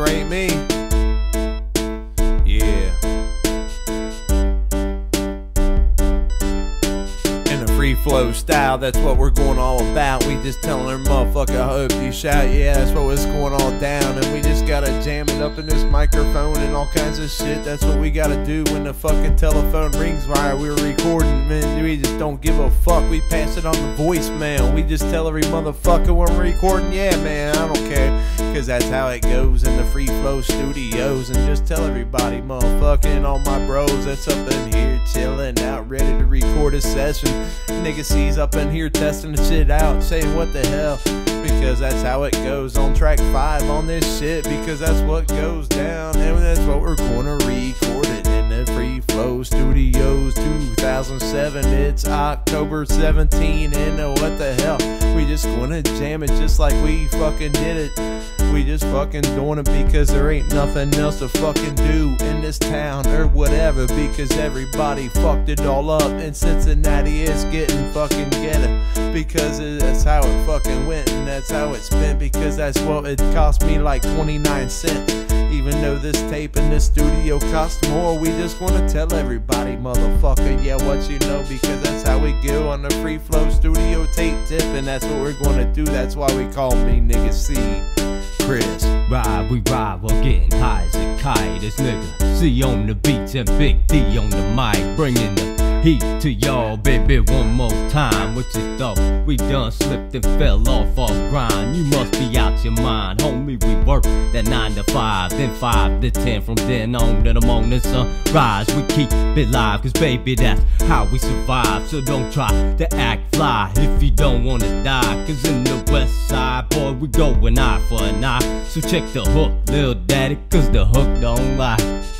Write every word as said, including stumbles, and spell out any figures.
there ain't me. Yeah. In a free flow style, that's what we're going all about. We just telling her motherfucker, I hope you shout. Yeah, that's what was going all down. And we just gotta jam it up in this microphone and all kinds of shit. That's what we gotta do when the fucking telephone rings while we're recording. Man, we just don't give a fuck. We pass it on the voicemail. We just tell every motherfucker when we're recording, yeah man, I don't care. Cause that's how it goes in the Free Flow Studios. And just tell everybody, motherfucking all my bros that's up in here chilling out, ready to record a session. Nigga C's up in here testing the shit out, saying what the hell. Because that's how it goes on track five on this shit. Because that's what goes down, and that's what we're gonna record it in the Free Flow Studios two thousand seven. It's October seventeenth, and uh, what the hell, we just gonna jam it just like we fucking did it. We just fucking doing it because there ain't nothing else to fucking do in this town or whatever. Because everybody fucked it all up, and Cincinnati is getting fucking ghetto. Because that's how it fucking went, and that's how it's been. Because that's what it cost me, like twenty-nine cents. Even though this tape in this studio costs more, we just wanna tell everybody, motherfucker, yeah, what you know. Because that's how we go on the Free Flow Studio tape tip, and that's what we're gonna do. That's why we call me Nigga C. Chris. Ride, we ride while getting high as a kite. This nigga C on the beats and Big D on the mic, bringing the heat to y'all, baby, one more time. What you thought? We done slipped and fell off our grind. You must be out your mind, homie. We work that nine to five, then five to ten. From then on to the morning sunrise, we keep it live, cause baby, that's how we survive. So don't try to act fly if you don't wanna die. Cause in the west side, boy, we going eye for an eye. So check the hook, little daddy, cause the hook don't lie.